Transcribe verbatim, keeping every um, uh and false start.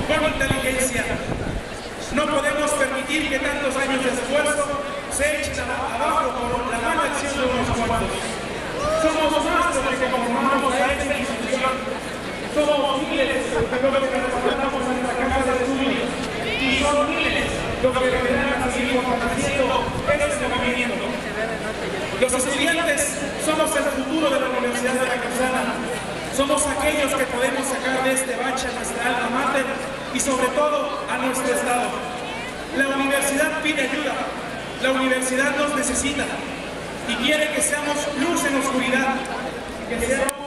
con inteligencia. No podemos permitir que tantos años de esfuerzo se echen abajo por la mala acción de unos cuantos. Somos más los que conformamos a esta institución. Somos miles los que representamos a nuestra Casa de Estudios. Y son miles los que vendrán a seguir fortaleciendo este movimiento. Los estudiantes somos el futuro de la Universidad Veracruzana. Somos aquellos que podemos sacar de este bache a nuestra alma mater y sobre todo a nuestro Estado. La universidad pide ayuda, la universidad nos necesita y quiere que seamos luz en la oscuridad, que seamos